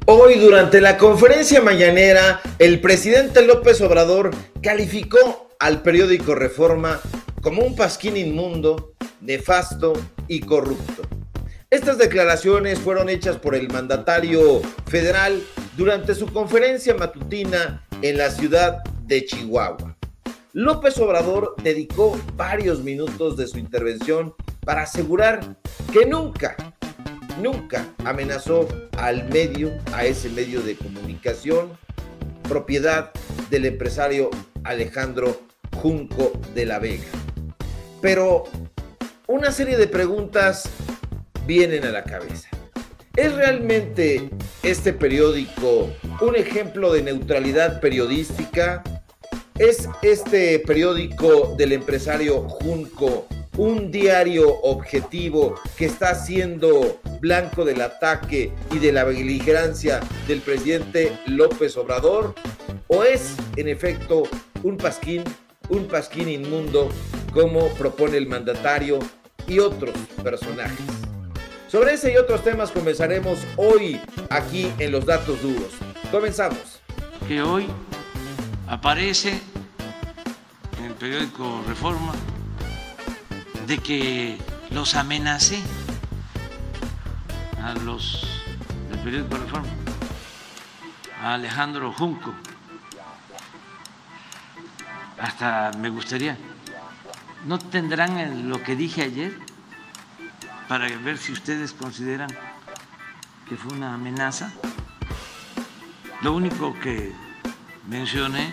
Hoy, durante la conferencia mañanera, el presidente López Obrador calificó al periódico Reforma como un pasquín inmundo, nefasto y corrupto. Estas declaraciones fueron hechas por el mandatario federal durante su conferencia matutina en la ciudad de Chihuahua. López Obrador dedicó varios minutos de su intervención para asegurar que nunca amenazó a ese medio de comunicación, propiedad del empresario Alejandro Junco de la Vega. Pero una serie de preguntas vienen a la cabeza. ¿Es realmente este periódico un ejemplo de neutralidad periodística? ¿Es este periódico del empresario Junco un diario objetivo que está siendo blanco del ataque y de la beligerancia del presidente López Obrador? ¿O es, en efecto, un pasquín inmundo, como propone el mandatario y otros personajes? Sobre ese y otros temas comenzaremos hoy aquí en Los Datos Duros. Comenzamos. Que hoy aparece en el periódico Reforma de que los amenacé a los del periódico Reforma, a Alejandro Junco. Hasta me gustaría, ¿no tendrán lo que dije ayer para ver si ustedes consideran que fue una amenaza? Lo único que mencioné,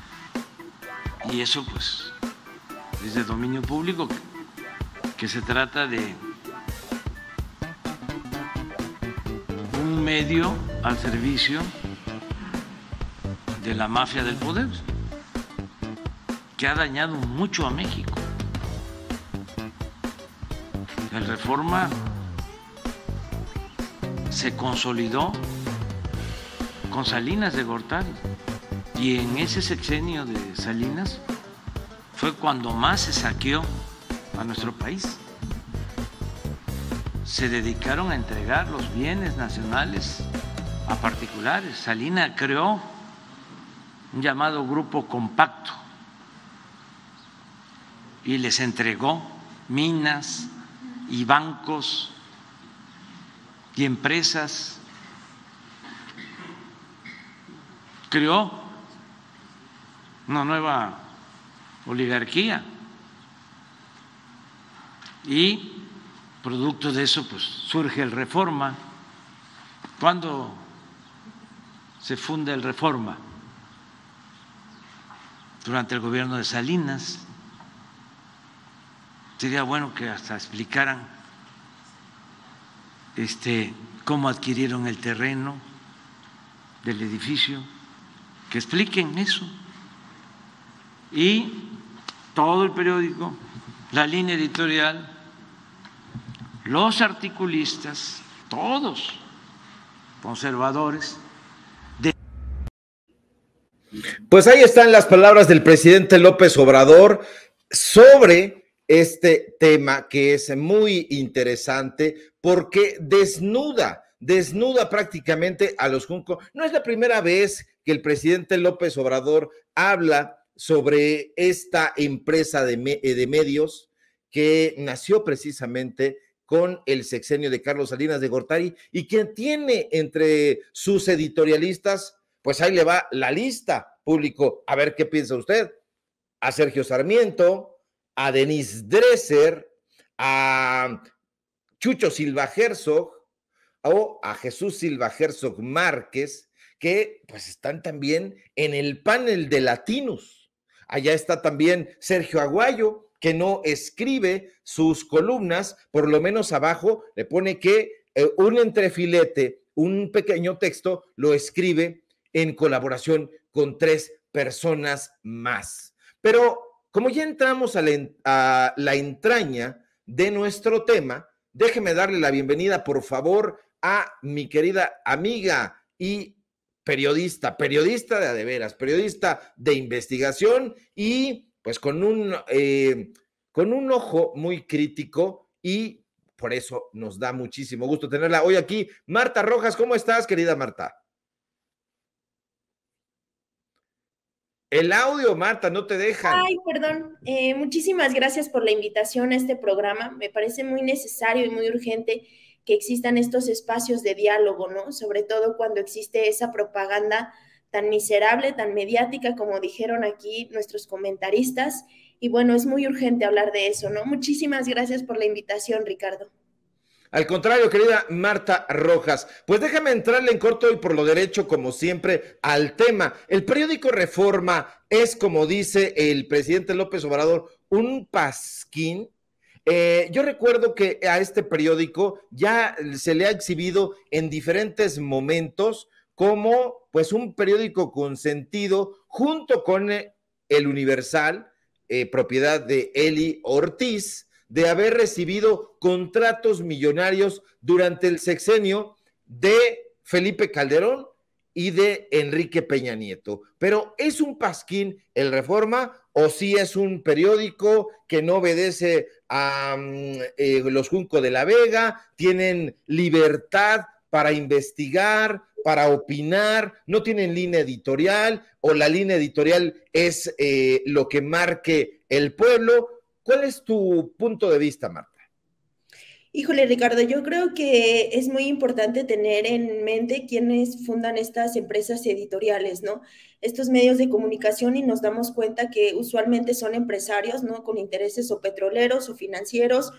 y eso pues es de dominio público, que se trata de un medio al servicio de la mafia del poder, que ha dañado mucho a México. El Reforma se consolidó con Salinas de Gortari, y en ese sexenio de Salinas fue cuando más se saqueó a nuestro país. Se dedicaron a entregar los bienes nacionales a particulares. Salinas creó un llamado Grupo Compacto y les entregó minas y bancos y empresas. Creó una nueva oligarquía y producto de eso pues surge el Reforma. ¿Cuándo se funda el Reforma? Durante el gobierno de Salinas. Sería bueno que hasta explicaran cómo adquirieron el terreno del edificio, que expliquen eso. Y todo el periódico, la línea editorial, los articulistas, todos conservadores. Pues ahí están las palabras del presidente López Obrador sobre este tema, que es muy interesante porque desnuda prácticamente a los Junco. No es la primera vez que el presidente López Obrador habla sobre esta empresa de medios que nació precisamente con el sexenio de Carlos Salinas de Gortari y que tiene entre sus editorialistas, pues ahí le va la lista, público, a ver qué piensa usted: a Sergio Sarmiento, a Denise Dresser, a Chucho Silva Herzog o a Jesús Silva Herzog Márquez, que pues están también en el panel de Latinos. Allá está también Sergio Aguayo, que no escribe sus columnas, por lo menos abajo le pone que un entrefilete, un pequeño texto, lo escribe en colaboración con 3 personas más. Pero como ya entramos a la entraña de nuestro tema, déjeme darle la bienvenida, por favor, a mi querida amiga y periodista de a de veras, periodista de investigación y pues con un ojo muy crítico, y por eso nos da muchísimo gusto tenerla hoy aquí. Marta Rojas, ¿cómo estás, querida Marta? El audio, Marta, no te dejan. Ay, perdón. Muchísimas gracias por la invitación a este programa. Me parece muy necesario y muy urgente que existan estos espacios de diálogo, ¿no? Sobre todo cuando existe esa propaganda tan miserable, tan mediática, como dijeron aquí nuestros comentaristas. Y bueno, es muy urgente hablar de eso, ¿no? Muchísimas gracias por la invitación, Ricardo. Al contrario, querida Marta Rojas, pues déjame entrarle en corto y por lo derecho, como siempre, al tema. El periódico Reforma es, como dice el presidente López Obrador, un pasquín. Yo recuerdo que a este periódico ya se le ha exhibido en diferentes momentos como pues un periódico consentido junto con el Universal, propiedad de Eli Ortiz, de haber recibido contratos millonarios durante el sexenio de Felipe Calderón y de Enrique Peña Nieto. Pero ¿es un pasquín el Reforma o sí es un periódico que no obedece a los Junco de la Vega? ¿Tienen libertad para investigar, para opinar? ¿No tienen línea editorial o la línea editorial es lo que marque el pueblo? ¿Cuál es tu punto de vista, Marta? Híjole, Ricardo, yo creo que es muy importante tener en mente quiénes fundan estas empresas editoriales, ¿no? Estos medios de comunicación y nos damos cuenta que usualmente son empresarios, ¿no? Con intereses o petroleros o financieros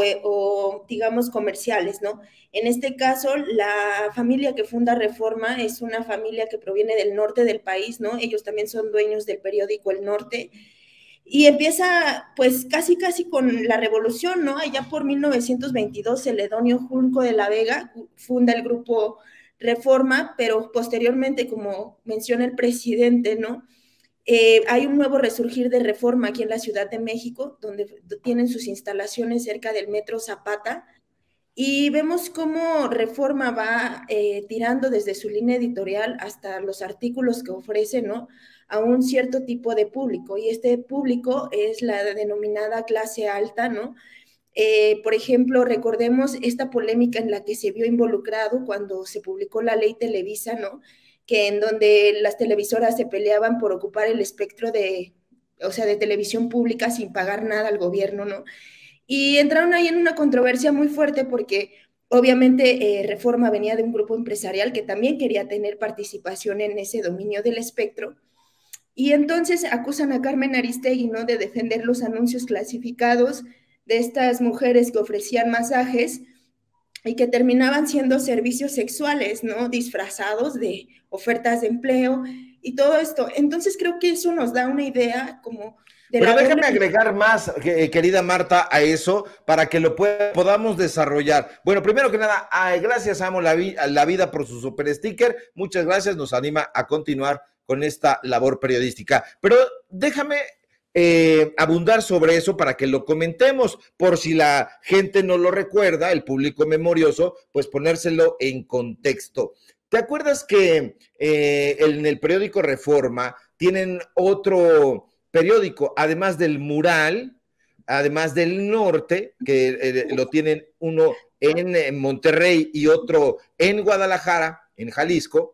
o digamos comerciales, ¿no? En este caso, la familia que funda Reforma es una familia que proviene del norte del país, ¿no? Ellos también son dueños del periódico El Norte y empieza pues casi con la revolución, ¿no? Allá por 1922 Celedonio Junco de la Vega funda el grupo Reforma, pero posteriormente, como menciona el presidente, ¿no? Hay un nuevo resurgir de Reforma aquí en la Ciudad de México, donde tienen sus instalaciones cerca del Metro Zapata, y vemos cómo Reforma va tirando desde su línea editorial hasta los artículos que ofrece, ¿no? A un cierto tipo de público, y este público es la denominada clase alta, ¿no? Por ejemplo, recordemos esta polémica en la que se vio involucrado cuando se publicó la ley Televisa, ¿no? Que en donde las televisoras se peleaban por ocupar el espectro de, o sea, de televisión pública sin pagar nada al gobierno, ¿no? Y entraron ahí en una controversia muy fuerte porque obviamente Reforma venía de un grupo empresarial que también quería tener participación en ese dominio del espectro. Y entonces acusan a Carmen Aristegui, ¿no? De defender los anuncios clasificados de estas mujeres que ofrecían masajes y que terminaban siendo servicios sexuales, ¿no? Disfrazados de ofertas de empleo y todo esto. Entonces creo que eso nos da una idea como de Pero la doble... déjame agregar más, querida Marta, a eso para que lo podamos desarrollar. Bueno, primero que nada, gracias, amo la vida por su super sticker. Muchas gracias, nos anima a continuar con esta labor periodística. Pero déjame abundar sobre eso para que lo comentemos, por si la gente no lo recuerda, el público memorioso, pues ponérselo en contexto. ¿Te acuerdas que en el periódico Reforma tienen otro periódico, además del Mural, además del Norte, que lo tienen uno en Monterrey y otro en Guadalajara, en Jalisco?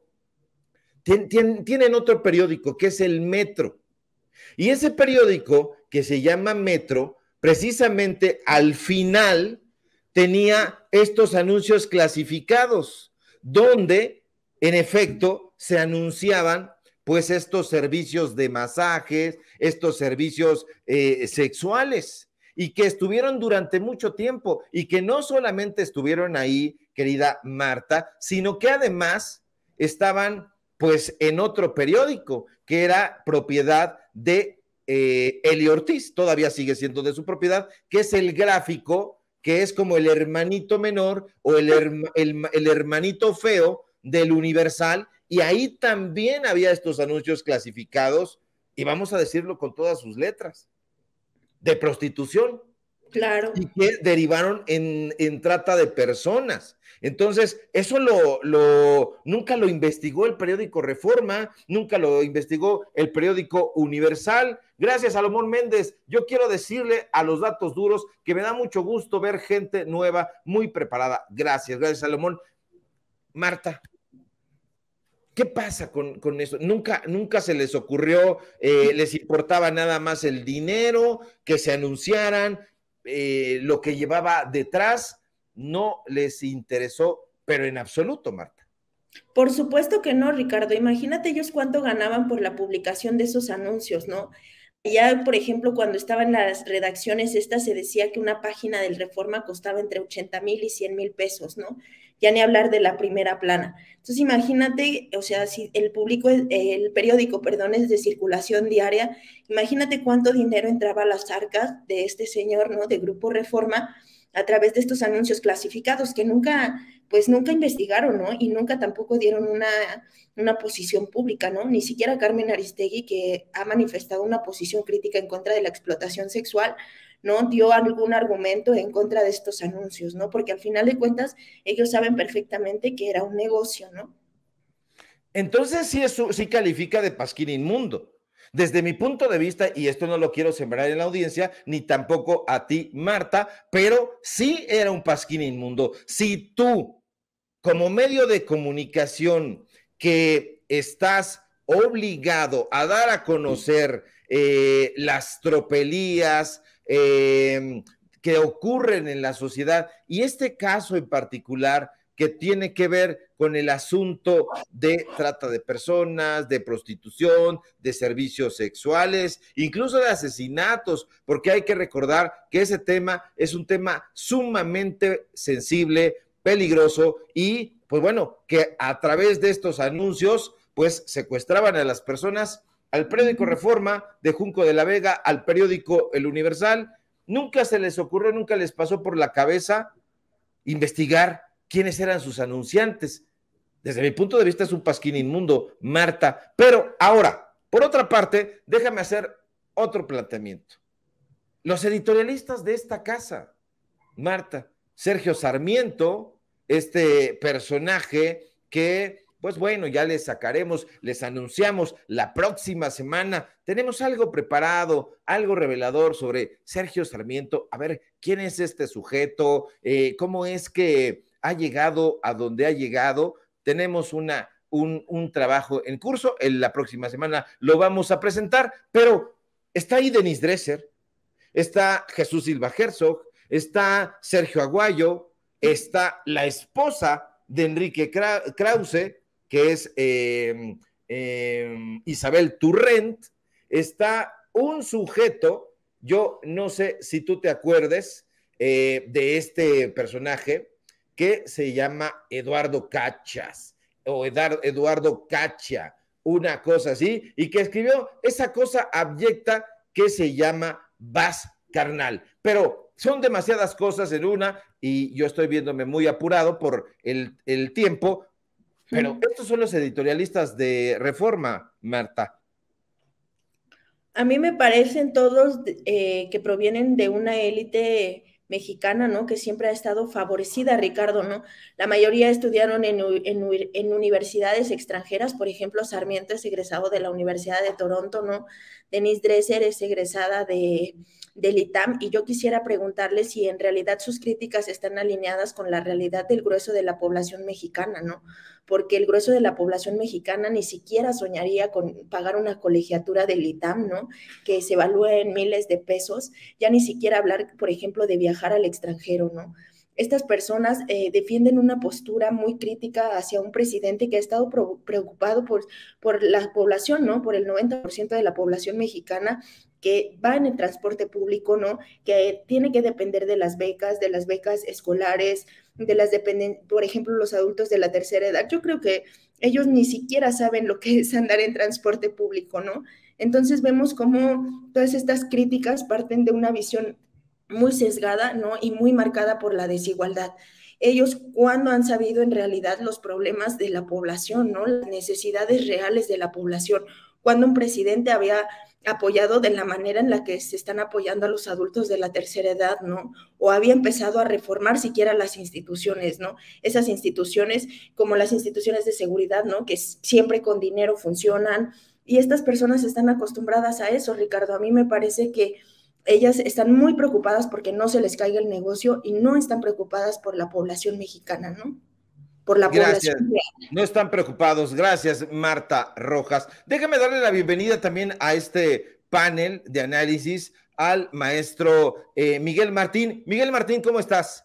Tienen otro periódico que es el Metro. Y ese periódico que se llama Metro, precisamente al final tenía estos anuncios clasificados, donde en efecto se anunciaban pues estos servicios de masajes, estos servicios sexuales, y que estuvieron durante mucho tiempo, y que no solamente estuvieron ahí, querida Marta, sino que además estaban pues en otro periódico que era propiedad de Eli Ortiz, todavía sigue siendo de su propiedad, que es El Gráfico, que es como el hermanito menor o el hermanito feo del Universal, y ahí también había estos anuncios clasificados, y vamos a decirlo con todas sus letras, de prostitución. Claro. Y que derivaron en trata de personas. Entonces, eso nunca lo investigó el periódico Reforma, nunca lo investigó el periódico Universal. Gracias, Salomón Méndez. Yo quiero decirle a los datos duros que me da mucho gusto ver gente nueva, muy preparada. Gracias, Salomón. Marta, ¿Qué pasa con eso? Nunca se les ocurrió, les importaba nada más el dinero, que se anunciaran, lo que llevaba detrás, no les interesó, pero en absoluto, Marta. Por supuesto que no, Ricardo. Imagínate ellos cuánto ganaban por la publicación de esos anuncios, ¿no? Ya, por ejemplo, cuando estaban las redacciones estas, se decía que una página del Reforma costaba entre 80,000 y 100,000 pesos, ¿no? Ya ni hablar de la primera plana. Entonces, imagínate, o sea, si el periódico, perdón, es de circulación diaria, imagínate cuánto dinero entraba a las arcas de este señor, ¿no? De Grupo Reforma, a través de estos anuncios clasificados que nunca, pues nunca investigaron, ¿no? Y nunca tampoco dieron una posición pública, ¿no? Ni siquiera Carmen Aristegui, que ha manifestado una posición crítica en contra de la explotación sexual, no dio algún argumento en contra de estos anuncios, ¿no? Porque al final de cuentas ellos saben perfectamente que era un negocio, ¿no? Entonces sí califica de pasquín inmundo. Desde mi punto de vista, y esto no lo quiero sembrar en la audiencia, ni tampoco a ti, Marta, pero sí era un pasquín inmundo. Si tú, como medio de comunicación que estás obligado a dar a conocer las tropelías que ocurren en la sociedad, y este caso en particular que tiene que ver con el asunto de trata de personas, de prostitución, de servicios sexuales, incluso de asesinatos, porque hay que recordar que ese tema es un tema sumamente sensible, peligroso, y pues bueno, que a través de estos anuncios pues secuestraban a las personas. Al periódico Reforma de Junco de la Vega, al periódico El Universal, nunca se les ocurrió, nunca les pasó por la cabeza investigar quiénes eran sus anunciantes. Desde mi punto de vista es un pasquín inmundo, Marta. Pero ahora, por otra parte, déjame hacer otro planteamiento. Los editorialistas de esta casa, Marta, Sergio Sarmiento, este personaje que, pues bueno, ya les sacaremos, les anunciamos la próxima semana. Tenemos algo preparado, algo revelador sobre Sergio Sarmiento. A ver, ¿quién es este sujeto? ¿Cómo es que ha llegado a donde ha llegado? Tenemos un trabajo en curso. En la próxima semana lo vamos a presentar, pero está ahí Denise Dresser, está Jesús Silva Herzog, está Sergio Aguayo, está la esposa de Enrique Krause, que es Isabel Turrent, está un sujeto, yo no sé si tú te acuerdes de este personaje, que se llama Eduardo Cachas, o Eduardo Cacha, una cosa así, y que escribió esa cosa abyecta que se llama Vas Carnal. Pero son demasiadas cosas en una, y yo estoy viéndome muy apurado por el tiempo, pero estos son los editorialistas de Reforma, Marta. A mí me parecen todos que provienen de una élite mexicana, ¿no? Que siempre ha estado favorecida, Ricardo, ¿no? La mayoría estudiaron en universidades extranjeras, por ejemplo, Sarmiento es egresado de la Universidad de Toronto, ¿no? Denise Dresser es egresada del ITAM, y yo quisiera preguntarle si en realidad sus críticas están alineadas con la realidad del grueso de la población mexicana, ¿no? Porque el grueso de la población mexicana ni siquiera soñaría con pagar una colegiatura del ITAM, ¿no? Que se evalúa en miles de pesos, ya ni siquiera hablar, por ejemplo, de viajar al extranjero, ¿no? Estas personas defienden una postura muy crítica hacia un presidente que ha estado preocupado por la población, ¿no? Por el 90% de la población mexicana que va en el transporte público, ¿no? Que tiene que depender de las becas escolares, por ejemplo, los adultos de la tercera edad. Yo creo que ellos ni siquiera saben lo que es andar en transporte público, ¿no? Entonces vemos cómo todas estas críticas parten de una visión muy sesgada, ¿no? Y muy marcada por la desigualdad. Ellos, ¿cuándo han sabido en realidad los problemas de la población, ¿no? Las necesidades reales de la población? Cuando un presidente había apoyado de la manera en la que se están apoyando a los adultos de la tercera edad, ¿no? O había empezado a reformar siquiera las instituciones, ¿no? Esas instituciones, como las instituciones de seguridad, ¿no? Que siempre con dinero funcionan, y estas personas están acostumbradas a eso, Ricardo. A mí me parece que ellas están muy preocupadas porque no se les caiga el negocio y no están preocupadas por la población mexicana, ¿no? por la Gracias. población real. No están preocupados. Gracias, Marta Rojas. Déjame darle la bienvenida también a este panel de análisis al maestro Miguel Martín. Miguel Martín, ¿cómo estás?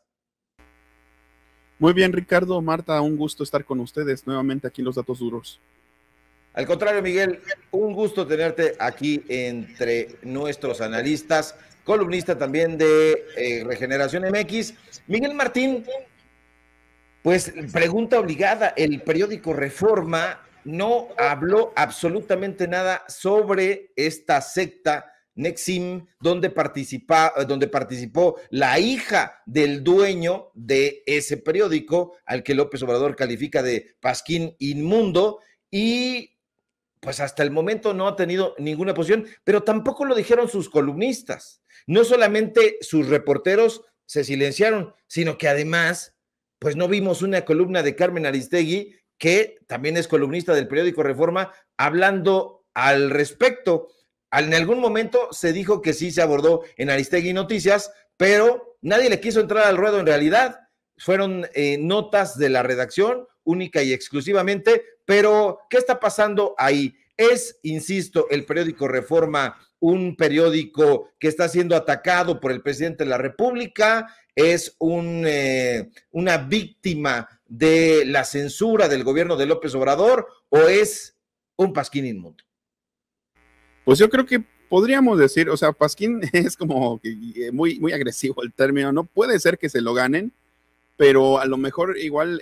Muy bien, Ricardo, Marta, un gusto estar con ustedes nuevamente aquí en Los Datos Duros. Al contrario, Miguel, un gusto tenerte aquí entre nuestros analistas, columnista también de Regeneración MX. Miguel Martín, pues pregunta obligada, el periódico Reforma no habló absolutamente nada sobre esta secta NXIVM, donde participó la hija del dueño de ese periódico, al que López Obrador califica de pasquín inmundo, y pues hasta el momento no ha tenido ninguna posición, pero tampoco lo dijeron sus columnistas. No solamente sus reporteros se silenciaron, sino que además, pues no vimos una columna de Carmen Aristegui, que también es columnista del periódico Reforma, hablando al respecto. En algún momento se dijo que sí se abordó en Aristegui Noticias, pero nadie le quiso entrar al ruedo en realidad. Fueron notas de la redacción, única y exclusivamente, pero ¿qué está pasando ahí? Es, insisto, el periódico Reforma un periódico que está siendo atacado por el presidente de la República, es una víctima de la censura del gobierno de López Obrador, o es un pasquín inmundo. Pues yo creo que podríamos decir, o sea, pasquín es como muy, muy agresivo el término, no puede ser que se lo ganen, pero a lo mejor igual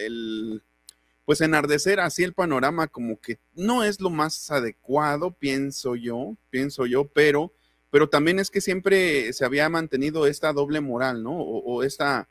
pues enardecer así el panorama como que no es lo más adecuado, pienso yo, pero también es que siempre se había mantenido esta doble moral, ¿no? O esta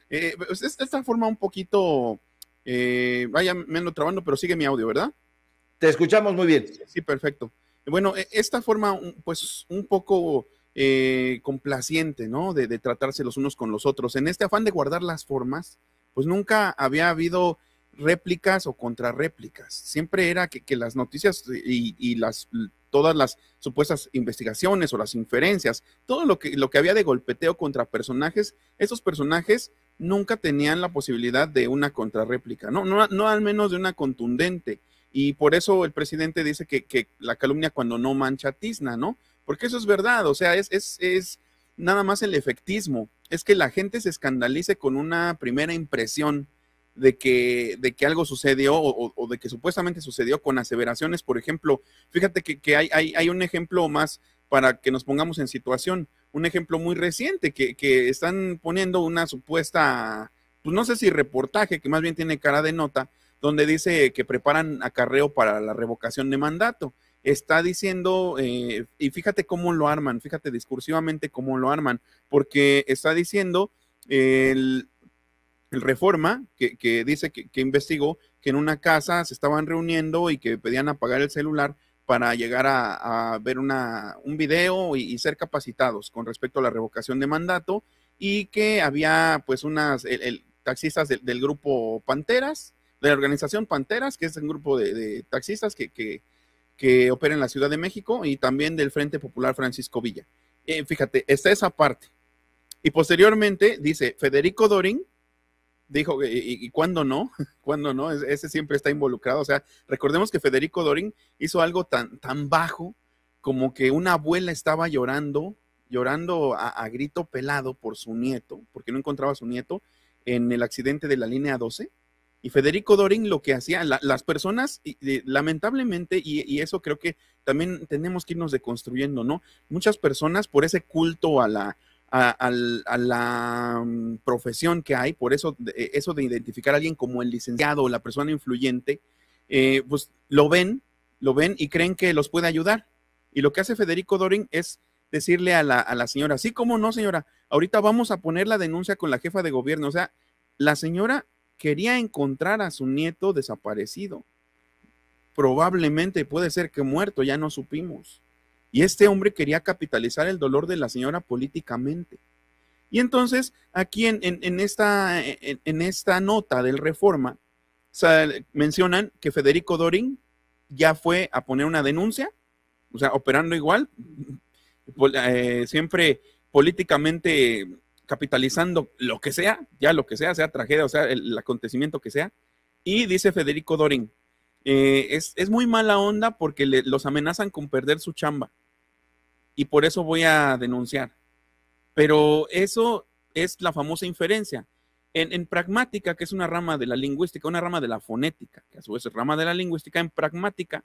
forma un poquito, vaya, me ando trabando, pero sigue mi audio, ¿verdad? Te escuchamos muy bien. Sí, perfecto. Bueno, esta forma, pues, un poco complaciente, ¿no? De tratarse los unos con los otros. En este afán de guardar las formas, pues nunca había habido réplicas o contrarréplicas. Siempre era que las noticias y todas las supuestas investigaciones o las inferencias, todo lo que había de golpeteo contra personajes, esos personajes nunca tenían la posibilidad de una contrarréplica, no al menos de una contundente. Y por eso el presidente dice que la calumnia cuando no mancha tizna, ¿no? Porque eso es verdad, o sea, es nada más el efectismo, es que la gente se escandalice con una primera impresión de que algo sucedió o de que supuestamente sucedió con aseveraciones. Por ejemplo, fíjate que hay un ejemplo más para que nos pongamos en situación, un ejemplo muy reciente que están poniendo una supuesta, pues no sé si reportaje, que más bien tiene cara de nota, donde dice que preparan acarreo para la revocación de mandato. Está diciendo, y fíjate cómo lo arman, fíjate discursivamente cómo lo arman, porque está diciendo el Reforma, que dice que investigó que en una casa se estaban reuniendo y que pedían apagar el celular para llegar a ver un video y ser capacitados con respecto a la revocación de mandato, y que había pues taxistas del grupo Panteras, de la organización Panteras, que es un grupo de taxistas que opera en la Ciudad de México, y también del Frente Popular Francisco Villa. Fíjate, está esa parte. Y posteriormente dice, Federico Dorin dijo, ¿y cuándo no? ¿Cuándo no? Ese siempre está involucrado. O sea, recordemos que Federico Dorin hizo algo tan bajo como que una abuela estaba llorando a grito pelado por su nieto, porque no encontraba a su nieto en el accidente de la línea 12. Y Federico Dorin lo que hacía, las personas, lamentablemente, y eso creo que también tenemos que irnos deconstruyendo, ¿no? Muchas personas, por ese culto a la profesión que hay, por eso de identificar a alguien como el licenciado o la persona influyente, pues lo ven y creen que los puede ayudar. Y lo que hace Federico Dorin es decirle a la señora, sí, ¿cómo no, señora? Ahorita vamos a poner la denuncia con la jefa de gobierno. O sea, la señora quería encontrar a su nieto desaparecido. Probablemente puede ser que muerto, ya no supimos. Y este hombre quería capitalizar el dolor de la señora políticamente. Y entonces, aquí en esta nota del Reforma, mencionan que Federico Dorin ya fue a poner una denuncia, o sea, operando igual, siempre políticamente capitalizando lo que sea, ya lo que sea tragedia, o sea, el acontecimiento que sea. Y dice Federico Dorin, es muy mala onda porque los amenazan con perder su chamba. Y por eso voy a denunciar. Pero eso es la famosa inferencia. En pragmática, que es una rama de la lingüística, una rama de la fonética, que a su vez es rama de la lingüística, en pragmática,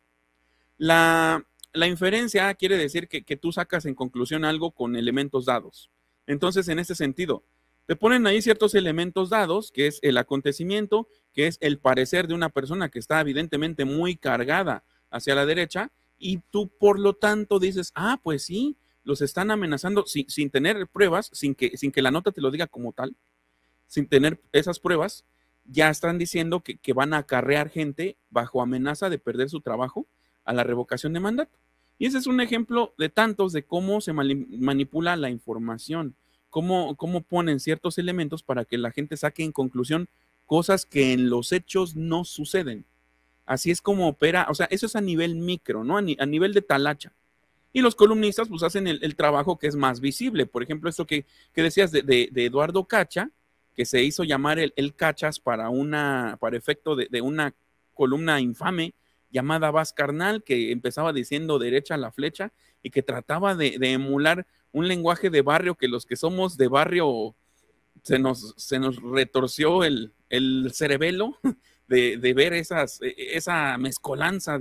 la inferencia quiere decir que tú sacas en conclusión algo con elementos dados. Entonces, en este sentido, te ponen ahí ciertos elementos dados, que es el acontecimiento, que es el parecer de una persona que está evidentemente muy cargada hacia la derecha, y tú, por lo tanto, dices, pues sí, los están amenazando sin tener pruebas, sin que la nota te lo diga como tal, sin tener esas pruebas, ya están diciendo que van a acarrear gente bajo amenaza de perder su trabajo a la revocación de mandato. Y ese es un ejemplo de tantos de cómo se manipula la información, cómo ponen ciertos elementos para que la gente saque en conclusión cosas que en los hechos no suceden. Así es como opera, o sea, eso es a nivel micro, ¿no? A nivel de talacha. Y los columnistas pues hacen el trabajo que es más visible. Por ejemplo, esto que decías de Eduardo Cacha, que se hizo llamar el Cachas para efecto de una columna infame llamada Vaz Carnal, que empezaba diciendo derecha a la flecha y que trataba de emular un lenguaje de barrio que los que somos de barrio se nos retorció el cerebelo de ver esa mezcolanza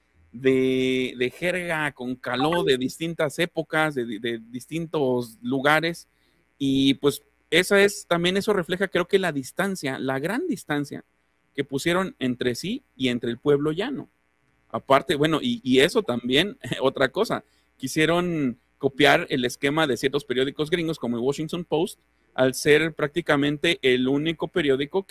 de jerga con caló de distintas épocas, de distintos lugares, y pues también eso refleja, creo que la gran distancia que pusieron entre sí y entre el pueblo llano. Aparte, bueno, y eso también, otra cosa, quisieron copiar el esquema de ciertos periódicos gringos como el Washington Post, al ser prácticamente el único periódico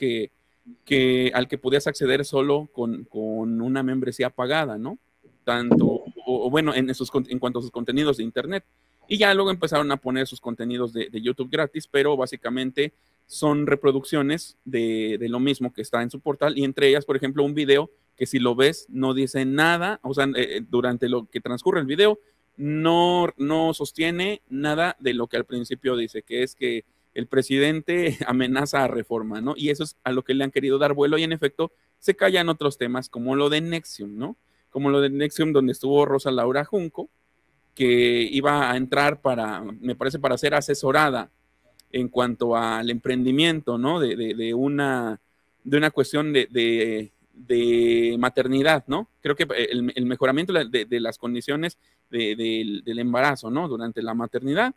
al que podías acceder solo con una membresía pagada, ¿no? Tanto, bueno, en cuanto a sus contenidos de internet. Y ya luego empezaron a poner sus contenidos de YouTube gratis, pero básicamente son reproducciones de lo mismo que está en su portal, y entre ellas, por ejemplo, un video que si lo ves no dice nada, o sea, durante lo que transcurre el video no sostiene nada de lo que al principio dice, que es que el presidente amenaza a Reforma, ¿no? Y eso es a lo que le han querido dar vuelo, y en efecto se callan otros temas como lo de Nexium, ¿no? Como lo de Nexium, donde estuvo Rosa Laura Junco, que iba a entrar me parece, para ser asesorada en cuanto al emprendimiento, ¿no? De una cuestión de maternidad, ¿no? Creo que el mejoramiento de las condiciones del embarazo, ¿no? Durante la maternidad,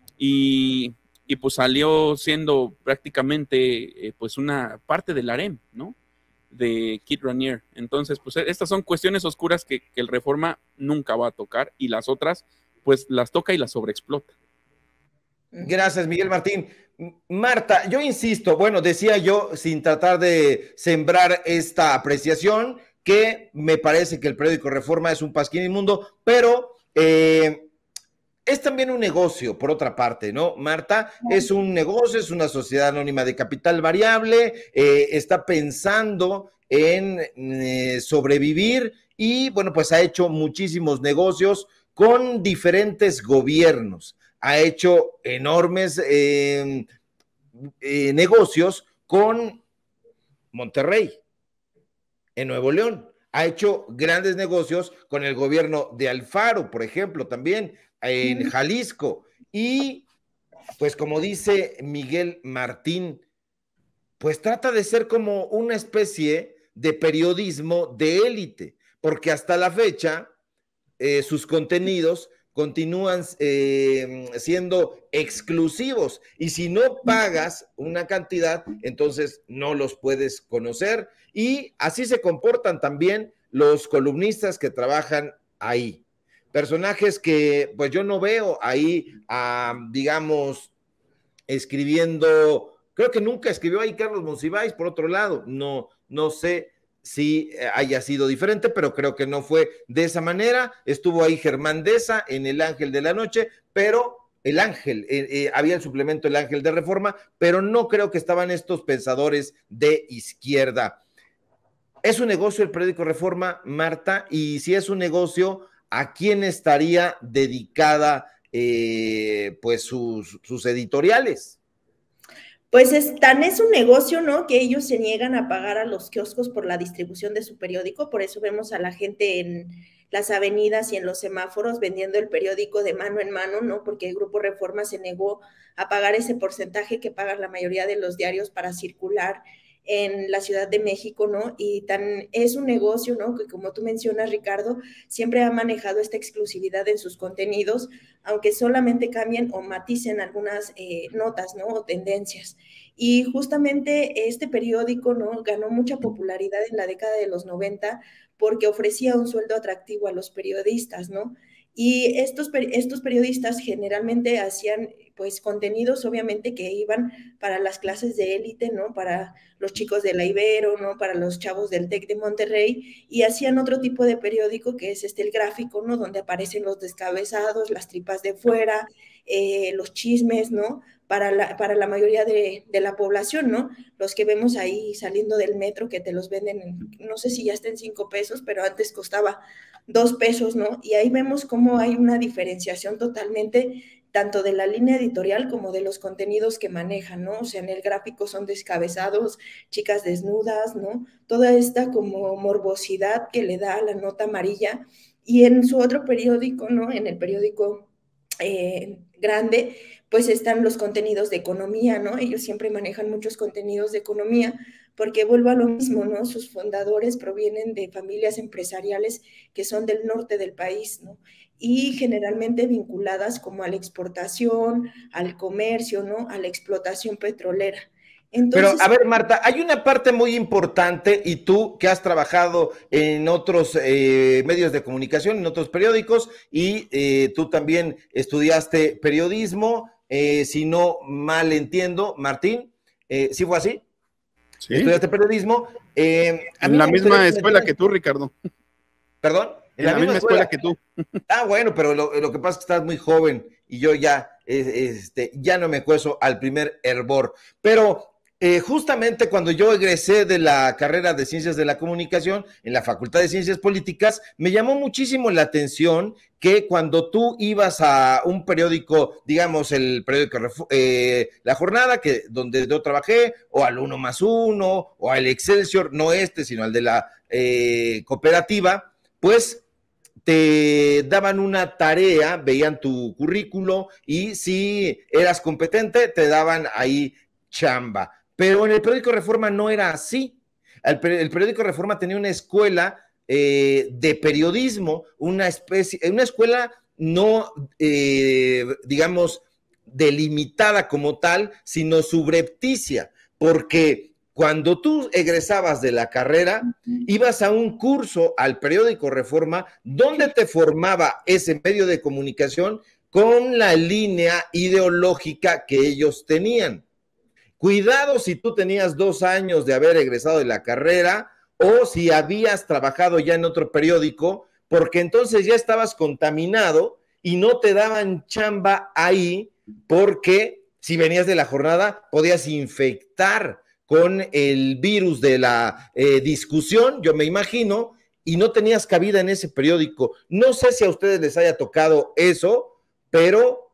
y pues salió siendo prácticamente pues una parte del harem, ¿no? De Kid Raniere. Entonces, pues estas son cuestiones oscuras que el Reforma nunca va a tocar, y las otras, pues las toca y las sobreexplota. Gracias, Miguel Martín. Marta, yo insisto, bueno, decía yo, sin tratar de sembrar esta apreciación, que me parece que el periódico Reforma es un pasquín inmundo, pero es también un negocio, por otra parte, ¿no, Marta? Es un negocio, es una sociedad anónima de capital variable, está pensando en sobrevivir, y bueno, pues ha hecho muchísimos negocios con diferentes gobiernos. Ha hecho enormes negocios con Monterrey, en Nuevo León. Ha hecho grandes negocios con el gobierno de Alfaro, por ejemplo, también en Jalisco. Y pues como dice Miguel Martín, pues trata de ser como una especie de periodismo de élite, porque hasta la fecha sus contenidos continúan siendo exclusivos, y si no pagas una cantidad, entonces no los puedes conocer, y así se comportan también los columnistas que trabajan ahí. Personajes que pues yo no veo ahí, digamos, escribiendo, creo que nunca escribió ahí Carlos Monsiváis, por otro lado, no sé si haya sido diferente, pero creo que no fue de esa manera. Estuvo ahí Germán Deza en El Ángel de la Noche, pero El Ángel, había el suplemento El Ángel de Reforma, pero no creo que estaban estos pensadores de izquierda. ¿Es un negocio el periódico Reforma, Marta? Y si es un negocio, ¿a quién estaría dedicada pues sus editoriales? Pues tan es un negocio, ¿no? Que ellos se niegan a pagar a los kioscos por la distribución de su periódico, por eso vemos a la gente en las avenidas y en los semáforos vendiendo el periódico de mano en mano, ¿no? Porque el Grupo Reforma se negó a pagar ese porcentaje que pagan la mayoría de los diarios para circular en la Ciudad de México, ¿no? Y es un negocio, ¿no? Que como tú mencionas, Ricardo, siempre ha manejado esta exclusividad en sus contenidos, aunque solamente cambien o maticen algunas notas, ¿no? O tendencias. Y justamente este periódico, ¿no? Ganó mucha popularidad en la década de los 90 porque ofrecía un sueldo atractivo a los periodistas, ¿no? Y estos periodistas generalmente hacían pues contenidos obviamente que iban para las clases de élite, ¿no? Para los chicos de la Ibero, ¿no? Para los chavos del TEC de Monterrey, y hacían otro tipo de periódico que es el gráfico, ¿no? Donde aparecen los descabezados, las tripas de fuera, los chismes, ¿no? Para la mayoría de la población, ¿no? Los que vemos ahí saliendo del metro que te los venden, no sé si ya está en 5 pesos, pero antes costaba 2 pesos, ¿no? Y ahí vemos cómo hay una diferenciación totalmente tanto de la línea editorial como de los contenidos que manejan, ¿no? O sea, en el gráfico son descabezados, chicas desnudas, ¿no? Toda esta como morbosidad que le da a la nota amarilla. Y en su otro periódico, ¿no? En el periódico grande, pues están los contenidos de economía, ¿no? Ellos siempre manejan muchos contenidos de economía, porque vuelvo a lo mismo, ¿no? Sus fundadores provienen de familias empresariales que son del norte del país, ¿no? Y generalmente vinculadas como a la exportación, al comercio, ¿no? A la explotación petrolera. Pero, Entonces, a ver, Marta, hay una parte muy importante y tú que has trabajado en otros medios de comunicación, en otros periódicos, y tú también estudiaste periodismo, si no mal entiendo, Martín, ¿sí fue así? Sí. Estudiaste periodismo. En la misma escuela que tú, Ricardo. ¿Perdón? En la misma escuela que tú. Ah, bueno, pero lo que pasa es que estás muy joven y yo ya, ya no me cuezo al primer hervor. Pero justamente cuando yo egresé de la carrera de Ciencias de la Comunicación en la Facultad de Ciencias Políticas, me llamó muchísimo la atención que cuando tú ibas a un periódico, digamos el periódico La Jornada, donde yo trabajé, o al 1+1, o al Excelsior, no sino al de la cooperativa, pues te daban una tarea, veían tu currículo y si eras competente te daban ahí chamba. Pero en el periódico Reforma no era así. El periódico Reforma tenía una escuela de periodismo, una escuela no, digamos, delimitada como tal, sino subrepticia, porque cuando tú egresabas de la carrera, ibas a un curso al periódico Reforma, donde te formaba ese medio de comunicación con la línea ideológica que ellos tenían. Cuidado si tú tenías 2 años de haber egresado de la carrera o si habías trabajado ya en otro periódico, porque entonces ya estabas contaminado y no te daban chamba ahí, porque si venías de La Jornada podías infectar con el virus de la discusión, yo me imagino, y no tenías cabida en ese periódico. No sé si a ustedes les haya tocado eso, pero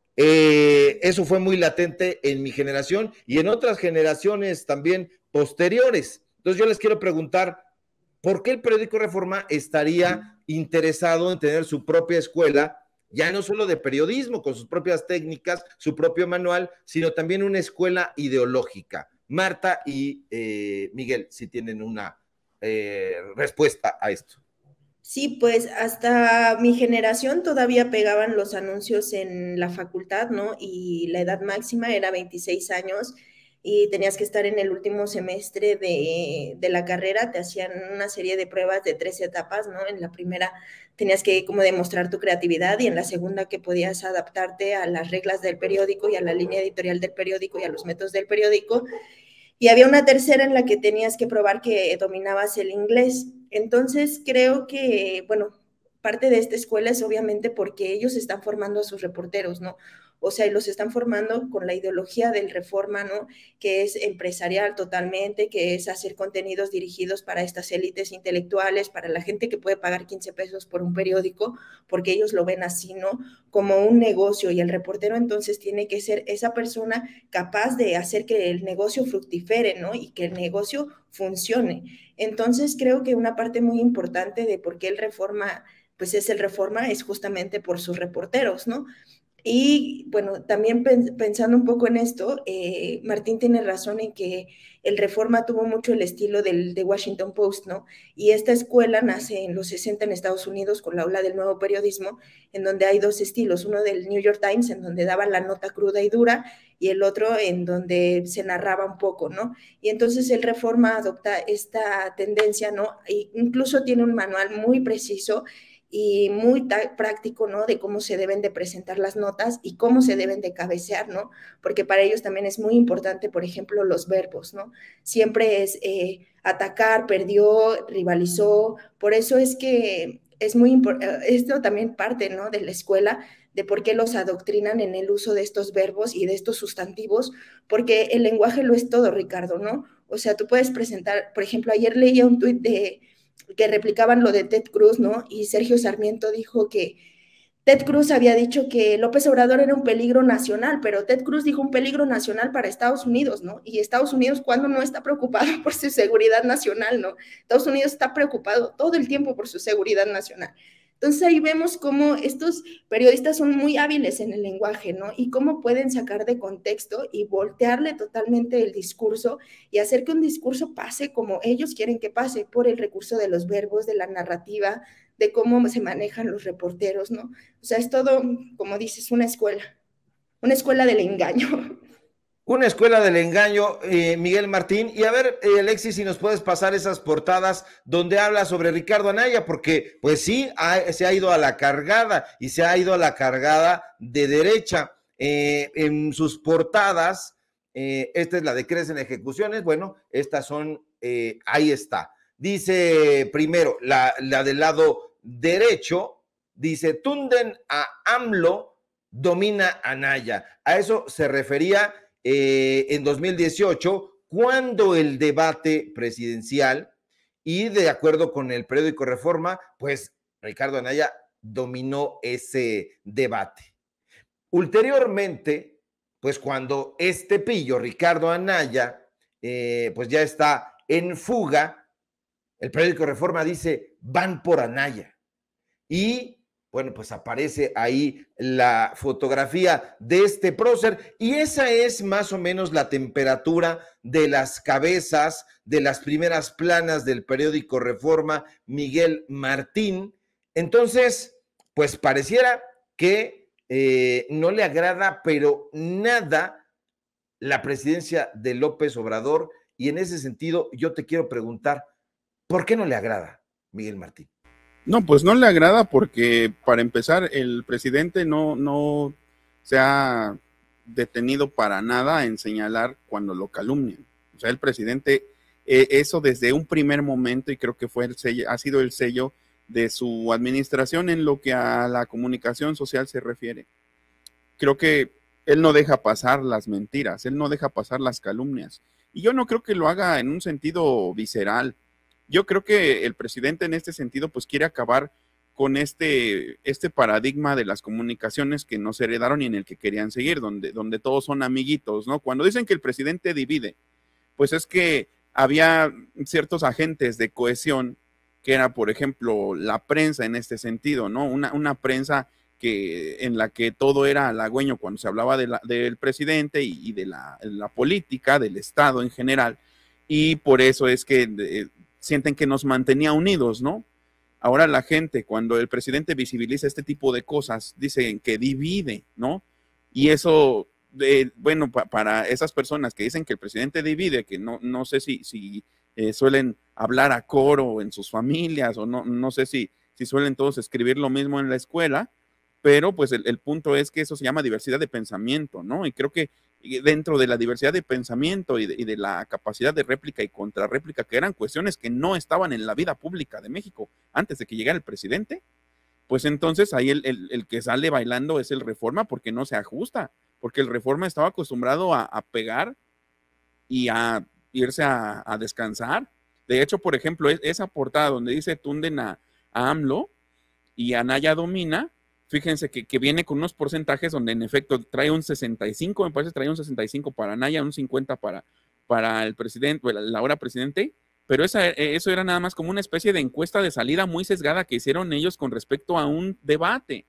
eso fue muy latente en mi generación y en otras generaciones también posteriores. Entonces yo les quiero preguntar, ¿por qué el periódico Reforma estaría interesado en tener su propia escuela, ya no solo de periodismo, con sus propias técnicas, su propio manual, sino también una escuela ideológica? Marta y Miguel, si tienen una respuesta a esto. Sí, pues hasta mi generación todavía pegaban los anuncios en la facultad, ¿no? Y la edad máxima era 26 años y tenías que estar en el último semestre de la carrera, te hacían una serie de pruebas de 3 etapas, ¿no? En la primera tenías que como demostrar tu creatividad y en la segunda que podías adaptarte a las reglas del periódico y a la línea editorial del periódico y a los métodos del periódico. Y había una tercera en la que tenías que probar que dominabas el inglés. Entonces, creo que, bueno, parte de esta escuela es obviamente porque ellos están formando a sus reporteros, ¿no? O sea, y los están formando con la ideología del Reforma, ¿no? Que es empresarial totalmente, que es hacer contenidos dirigidos para estas élites intelectuales, para la gente que puede pagar 15 pesos por un periódico, porque ellos lo ven así, ¿no? Como un negocio, y el reportero entonces tiene que ser esa persona capaz de hacer que el negocio fructifere, ¿no? Y que el negocio funcione. Entonces creo que una parte muy importante de por qué el Reforma, pues es el Reforma, es justamente por sus reporteros, ¿no? Y bueno, también pensando un poco en esto, Martín tiene razón en que el Reforma tuvo mucho el estilo del de Washington Post, ¿no? Y esta escuela nace en los 60 en Estados Unidos con la ola del nuevo periodismo, en donde hay dos estilos, uno del New York Times, en donde daba la nota cruda y dura, y el otro en donde se narraba un poco, ¿no? Y entonces el Reforma adopta esta tendencia, ¿no? E incluso tiene un manual muy preciso y muy práctico, ¿no? De cómo se deben de presentar las notas y cómo se deben de cabecear, ¿no? Porque para ellos también es muy importante, por ejemplo, los verbos, ¿no? Siempre es atacar, perdió, rivalizó, por eso es que es muy importante, esto también parte, ¿no? De la escuela, de por qué los adoctrinan en el uso de estos verbos y de estos sustantivos, porque el lenguaje lo es todo, Ricardo, ¿no? O sea, tú puedes presentar, por ejemplo, ayer leía un tuit de que replicaban lo de Ted Cruz, ¿no? Y Sergio Sarmiento dijo que Ted Cruz había dicho que López Obrador era un peligro nacional, pero Ted Cruz dijo un peligro nacional para Estados Unidos, ¿no? Y Estados Unidos, ¿cuándo no está preocupado por su seguridad nacional, ¿no? Estados Unidos está preocupado todo el tiempo por su seguridad nacional. Entonces ahí vemos cómo estos periodistas son muy hábiles en el lenguaje, ¿no? Y cómo pueden sacar de contexto y voltearle totalmente el discurso y hacer que un discurso pase como ellos quieren que pase, por el recurso de los verbos, de la narrativa, de cómo se manejan los reporteros, ¿no? O sea, es todo, como dices, una escuela del engaño. Una escuela del engaño, Miguel Martín. Y a ver, Alexis, si nos puedes pasar esas portadas donde habla sobre Ricardo Anaya, porque pues sí, se ha ido a la cargada y se ha ido a la cargada de derecha. En sus portadas, esta es la de Crecen Ejecuciones, bueno, estas son, ahí está. Dice primero, la del lado derecho, dice, tunden a AMLO, domina Anaya. A eso se refería en 2018, cuando el debate presidencial, y de acuerdo con el periódico Reforma, pues Ricardo Anaya dominó ese debate. Ulteriormente, pues cuando este pillo, Ricardo Anaya, pues ya está en fuga, el periódico Reforma dice, van por Anaya. Y bueno, pues aparece ahí la fotografía de este prócer y esa es más o menos la temperatura de las cabezas de las primeras planas del periódico Reforma, Miguel Martín. Entonces, pues pareciera que no le agrada, pero nada, la presidencia de López Obrador, y en ese sentido yo te quiero preguntar, ¿por qué no le agrada, Miguel Martín? No, pues no le agrada porque, para empezar, el presidente no se ha detenido para nada en señalar cuando lo calumnian. O sea, el presidente, eso desde un primer momento, y creo que fue ha sido el sello de su administración en lo que a la comunicación social se refiere. Creo que él no deja pasar las mentiras, él no deja pasar las calumnias. Y yo no creo que lo haga en un sentido visceral. Yo creo que el presidente en este sentido pues quiere acabar con este paradigma de las comunicaciones que nos heredaron y en el que querían seguir, donde todos son amiguitos, ¿no? Cuando dicen que el presidente divide, pues es que había ciertos agentes de cohesión que era, por ejemplo, la prensa en este sentido, ¿no? Una prensa en la que todo era halagüeño cuando se hablaba del presidente y de la política, del Estado en general, y por eso es que sienten que nos mantenía unidos, ¿no? Ahora la gente, cuando el presidente visibiliza este tipo de cosas, dicen que divide, ¿no? Y eso, bueno, para esas personas que dicen que el presidente divide, que no sé si suelen hablar a coro en sus familias, o no sé si suelen todos escribir lo mismo en la escuela, pero pues el punto es que eso se llama diversidad de pensamiento, ¿no? Y creo que dentro de la diversidad de pensamiento y de la capacidad de réplica y contrarréplica, que eran cuestiones que no estaban en la vida pública de México antes de que llegara el presidente, pues entonces ahí el que sale bailando es el Reforma porque no se ajusta, porque el Reforma estaba acostumbrado a pegar y a irse a descansar. De hecho, por ejemplo, esa portada donde dice tunden a AMLO y Anaya domina, fíjense que viene con unos porcentajes donde en efecto trae un 65, me parece trae un 65 para Anaya, un 50 para el presidente, la ahora presidente, pero eso era nada más como una especie de encuesta de salida muy sesgada que hicieron ellos con respecto a un debate.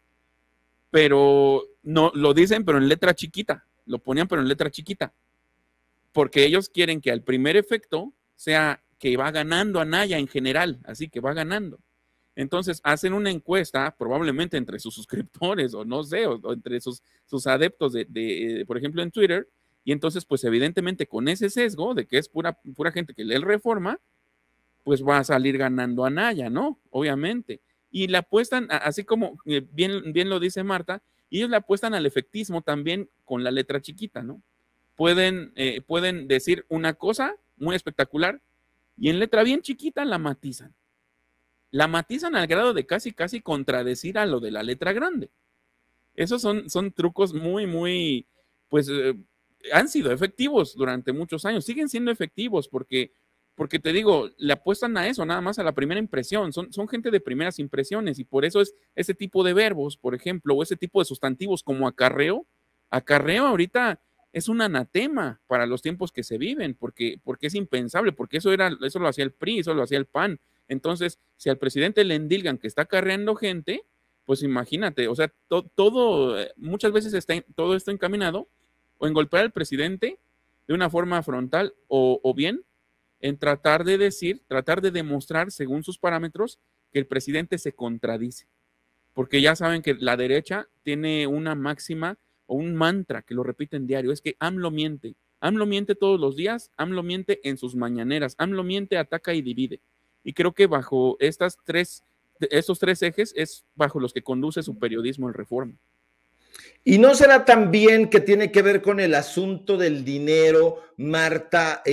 Pero no lo dicen, pero en letra chiquita, lo ponían, pero en letra chiquita, porque ellos quieren que al primer efecto sea que va ganando Anaya en general, así que va ganando. Entonces hacen una encuesta, probablemente entre sus suscriptores, o no sé, o entre sus adeptos por ejemplo, en Twitter, y entonces, pues evidentemente con ese sesgo de que es pura gente que lee el Reforma, pues va a salir ganando Anaya, ¿no? Obviamente. Y le apuestan, así como bien lo dice Marta, y ellos le apuestan al efectismo también con la letra chiquita, ¿no? Pueden decir una cosa muy espectacular y en letra bien chiquita la matizan. La matizan al grado de casi contradecir a lo de la letra grande. Esos son trucos muy, pues, han sido efectivos durante muchos años, siguen siendo efectivos porque te digo, le apuestan a eso, nada más a la primera impresión, son gente de primeras impresiones y por eso es ese tipo de verbos, por ejemplo, o ese tipo de sustantivos como acarreo ahorita es un anatema para los tiempos que se viven, porque es impensable, porque eso lo hacía el PRI, eso lo hacía el PAN. Entonces, si al presidente le endilgan que está acarreando gente, pues imagínate, o sea, todo muchas veces todo está encaminado o en golpear al presidente de una forma frontal o bien en tratar de demostrar según sus parámetros que el presidente se contradice, porque ya saben que la derecha tiene una máxima o un mantra que lo repiten diario, es que AMLO miente todos los días, AMLO miente en sus mañaneras, AMLO miente, ataca y divide, y creo que bajo estos tres ejes es bajo los que conduce su periodismo en Reforma. ¿Y no será también que tiene que ver con el asunto del dinero, Marta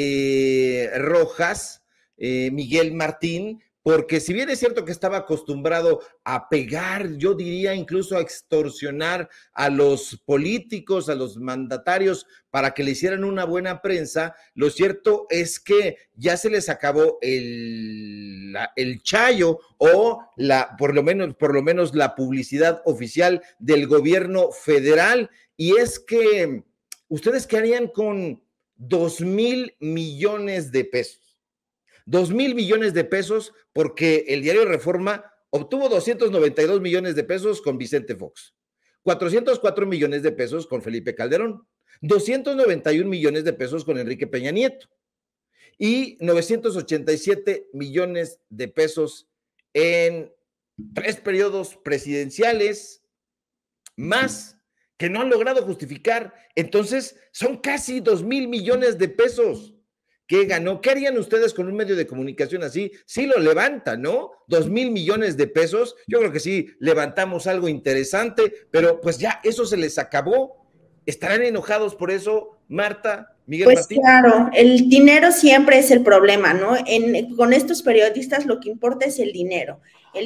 Rojas, Miguel Martín? Porque si bien es cierto que estaba acostumbrado a pegar, yo diría incluso a extorsionar a los políticos, a los mandatarios para que le hicieran una buena prensa, lo cierto es que ya se les acabó el chayo o por lo menos la publicidad oficial del gobierno federal. Y es que, ¿ustedes qué harían con 2,000 millones de pesos? 2,000 millones de pesos, porque el diario Reforma obtuvo 292 millones de pesos con Vicente Fox, 404 millones de pesos con Felipe Calderón, 291 millones de pesos con Enrique Peña Nieto y 987 millones de pesos en 3 periodos presidenciales más que no han logrado justificar. Entonces, son casi 2,000 millones de pesos. ¿Qué ganó? ¿Qué harían ustedes con un medio de comunicación así? Sí lo levantan, ¿no? 2,000 millones de pesos. Yo creo que sí levantamos algo interesante, pero pues ya eso se les acabó. ¿Estarán enojados por eso, Marta, Miguel Martín? Pues claro, el dinero siempre es el problema, ¿no? Con estos periodistas lo que importa es el dinero,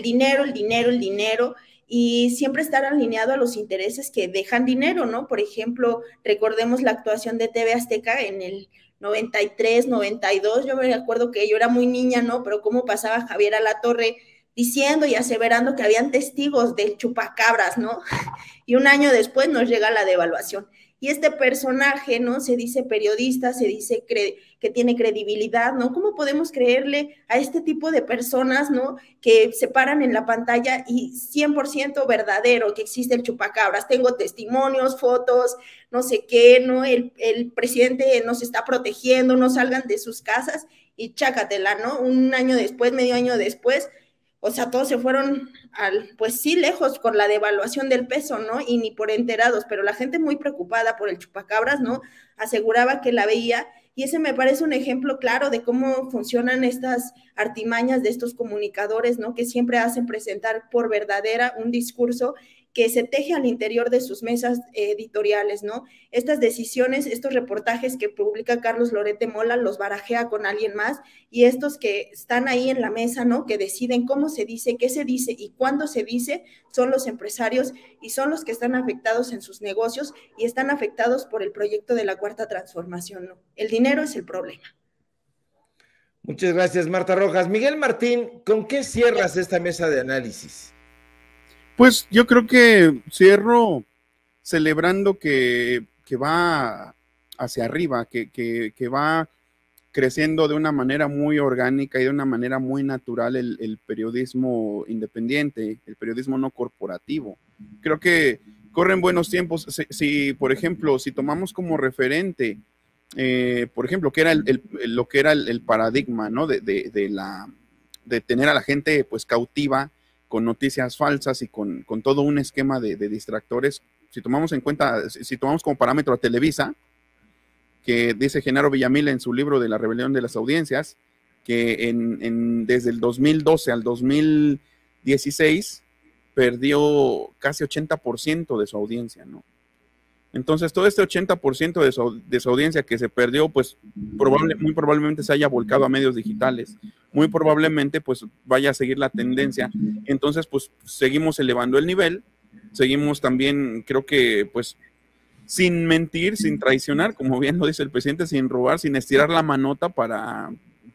y siempre estar alineado a los intereses que dejan dinero, ¿no? Por ejemplo, recordemos la actuación de TV Azteca en el 93, 92, yo me acuerdo que yo era muy niña, ¿no? Pero cómo pasaba Javier Alatorre diciendo y aseverando que habían testigos del chupacabras, ¿no? Y un año después nos llega la devaluación. Y este personaje, ¿no? Se dice periodista, se dice que tiene credibilidad, ¿no? ¿Cómo podemos creerle a este tipo de personas, ¿no? Que se paran en la pantalla y 100% verdadero que existe el chupacabras. Tengo testimonios, fotos, no sé qué, ¿no? El presidente nos está protegiendo, no salgan de sus casas y chácatela, ¿no? Un año después, medio año después, o sea, todos se fueron pues sí, lejos con la devaluación del peso, ¿no? Y ni por enterados, pero la gente muy preocupada por el chupacabras, ¿no? Aseguraba que la veía, y ese me parece un ejemplo claro de cómo funcionan estas artimañas de estos comunicadores, ¿no? Que siempre hacen presentar por verdadera un discurso que se teje al interior de sus mesas editoriales, ¿no? Estas decisiones, estos reportajes que publica Carlos Lorete Mola los barajea con alguien más, y estos que están ahí en la mesa, ¿no? Que deciden cómo se dice, qué se dice y cuándo se dice, son los empresarios y son los que están afectados en sus negocios y están afectados por el proyecto de la Cuarta Transformación, ¿no? El dinero es el problema. Muchas gracias, Marta Rojas. Miguel Martín, ¿con qué cierras esta mesa de análisis? Pues yo creo que cierro celebrando que va hacia arriba, que va creciendo de una manera muy orgánica y de una manera muy natural el periodismo independiente, el periodismo no corporativo. Creo que corren buenos tiempos. Si por ejemplo, si tomamos como referente, por ejemplo, que era lo que era el paradigma, ¿no? de tener a la gente pues cautiva con noticias falsas y con todo un esquema de distractores. Si tomamos en cuenta, si tomamos como parámetro a Televisa, que dice Genaro Villamil en su libro de la rebelión de las audiencias, que desde el 2012 al 2016 perdió casi 80% de su audiencia, ¿no? Entonces, todo este 80% de su audiencia que se perdió, pues muy probablemente se haya volcado a medios digitales. Muy probablemente, pues vaya a seguir la tendencia. Entonces, pues seguimos elevando el nivel. Seguimos también, creo que, pues, sin mentir, sin traicionar, como bien lo dice el presidente, sin robar, sin estirar la manota para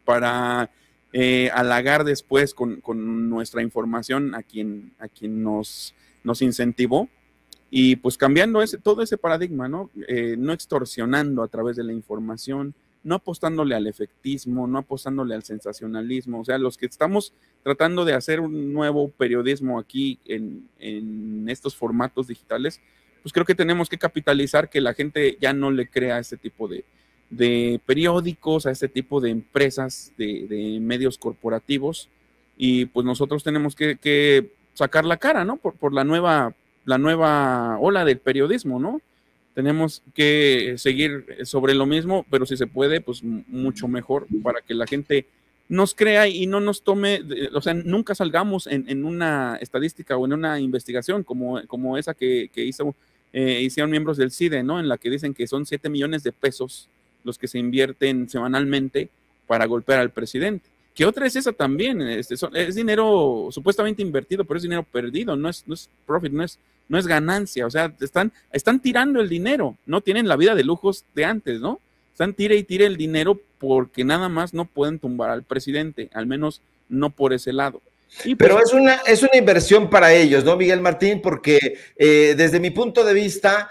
halagar después con nuestra información a quien nos incentivó. Y pues cambiando todo ese paradigma, ¿no? No extorsionando a través de la información, no apostándole al efectismo, no apostándole al sensacionalismo. O sea, los que estamos tratando de hacer un nuevo periodismo aquí en estos formatos digitales, pues creo que tenemos que capitalizar que la gente ya no le crea a este tipo de periódicos, a este tipo de empresas, de medios corporativos, y pues nosotros tenemos que sacar la cara, ¿no? Por la nueva ola del periodismo, ¿no? Tenemos que seguir sobre lo mismo, pero si se puede, pues mucho mejor para que la gente nos crea y no nos tome, o sea, nunca salgamos en una estadística o en una investigación como esa que hicieron miembros del CIDE, ¿no? En la que dicen que son 7 millones de pesos los que se invierten semanalmente para golpear al presidente. ¿Qué otra es esa también? Es dinero supuestamente invertido, pero es dinero perdido, no es profit, no es ganancia. O sea, están tirando el dinero, no tienen la vida de lujos de antes, ¿no? Están tire y tire el dinero porque nada más no pueden tumbar al presidente, al menos no por ese lado. Y pues, pero es una inversión para ellos, ¿no, Miguel Martín? Porque desde mi punto de vista,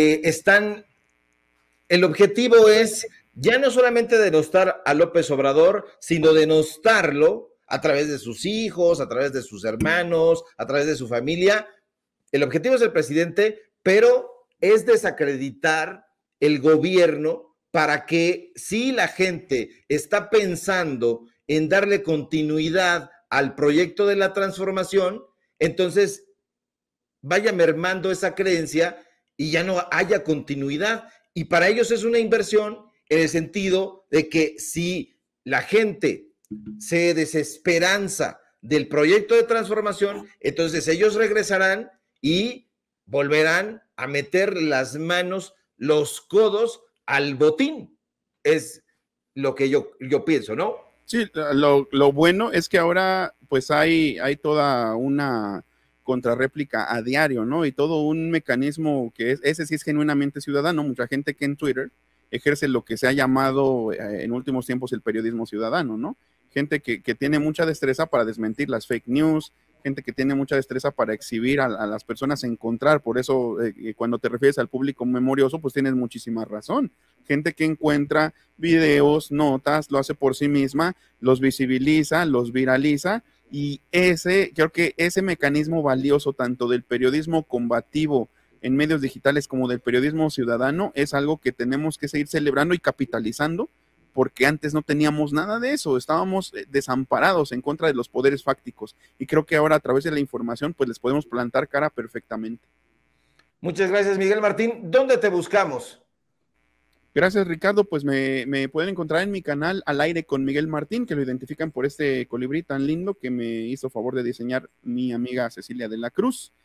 el objetivo es ya no solamente denostar a López Obrador, sino denostarlo a través de sus hijos, a través de sus hermanos, a través de su familia. El objetivo es el presidente, pero es desacreditar el gobierno para que si la gente está pensando en darle continuidad al proyecto de la transformación, entonces vaya mermando esa creencia y ya no haya continuidad. Y para ellos es una inversión en el sentido de que si la gente se desesperanza del proyecto de transformación, entonces ellos regresarán y volverán a meter las manos, los codos al botín. Es lo que yo pienso, ¿no? Sí, lo bueno es que ahora pues hay toda una contrarréplica a diario, ¿no? Y todo un mecanismo que ese sí es genuinamente ciudadano. Mucha gente que en Twitter ejerce lo que se ha llamado en últimos tiempos el periodismo ciudadano, ¿no? Gente que tiene mucha destreza para desmentir las fake news, gente que tiene mucha destreza para exhibir a las personas, encontrar. Por eso cuando te refieres al público memorioso, pues tienes muchísima razón. Gente que encuentra videos, notas, lo hace por sí misma, los visibiliza, los viraliza, y creo que ese mecanismo valioso tanto del periodismo combativo en medios digitales como del periodismo ciudadano es algo que tenemos que seguir celebrando y capitalizando, porque antes no teníamos nada de eso, estábamos desamparados en contra de los poderes fácticos, y creo que ahora a través de la información pues les podemos plantar cara perfectamente. Muchas gracias, Miguel Martín. ¿Dónde te buscamos? Gracias, Ricardo. Pues me pueden encontrar en mi canal Al Aire con Miguel Martín, que lo identifican por este colibrí tan lindo que me hizo favor de diseñar mi amiga Cecilia de la Cruz.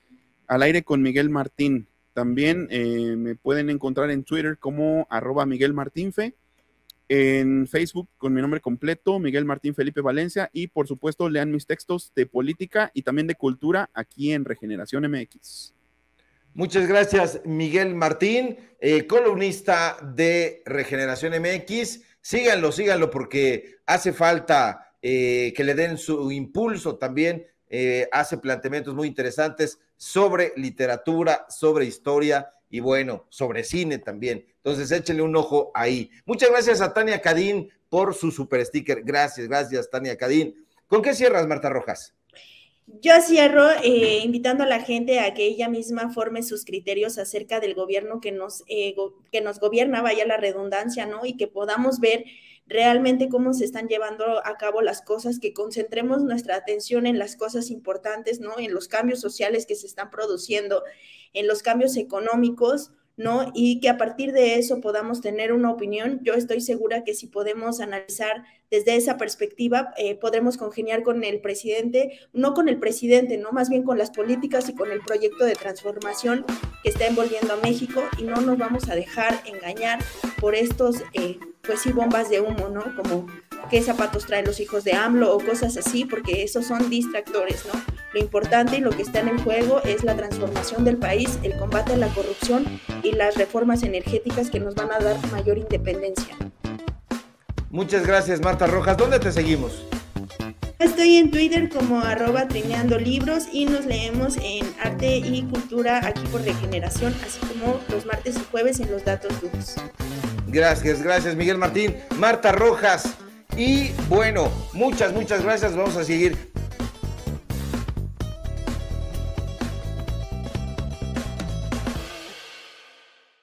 Al Aire con Miguel Martín. También me pueden encontrar en Twitter como @MiguelMartinfe, en Facebook con mi nombre completo, Miguel Martín Felipe Valencia, y por supuesto lean mis textos de política y también de cultura aquí en Regeneración MX. Muchas gracias, Miguel Martín, columnista de Regeneración MX. Síganlo porque hace falta que le den su impulso también. Hace planteamientos muy interesantes sobre literatura, sobre historia y bueno, sobre cine también. Entonces échenle un ojo ahí. Muchas gracias a Tania Cadín por su super sticker. Gracias, Tania Cadín. ¿Con qué cierras, Marta Rojas? Yo cierro invitando a la gente a que ella misma forme sus criterios acerca del gobierno que nos gobierna, vaya la redundancia, ¿no? Y que podamos ver realmente cómo se están llevando a cabo las cosas, que concentremos nuestra atención en las cosas importantes, ¿no? En los cambios sociales que se están produciendo, en los cambios económicos, ¿no? Y que a partir de eso podamos tener una opinión. Yo estoy segura que si podemos analizar desde esa perspectiva, podremos congeniar con el presidente, no con el presidente, ¿no? Más bien con las políticas y con el proyecto de transformación que está envolviendo a México, y no nos vamos a dejar engañar por estos, pues sí, bombas de humo, ¿no? Como qué zapatos traen los hijos de AMLO o cosas así, porque esos son distractores, ¿no? Lo importante y lo que está en el juego es la transformación del país, el combate a la corrupción y las reformas energéticas que nos van a dar mayor independencia. Muchas gracias, Marta Rojas. ¿Dónde te seguimos? Estoy en Twitter como @trineandolibros y nos leemos en Arte y Cultura aquí por Regeneración, así como los martes y jueves en Los Datos Duros. Gracias, Miguel Martín. Marta Rojas. Y bueno, muchas gracias. Vamos a seguir